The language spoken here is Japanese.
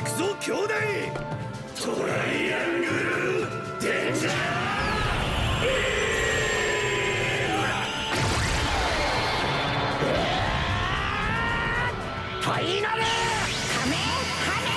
くぞ兄弟。トライアングルデンジャーファイナルカメハメ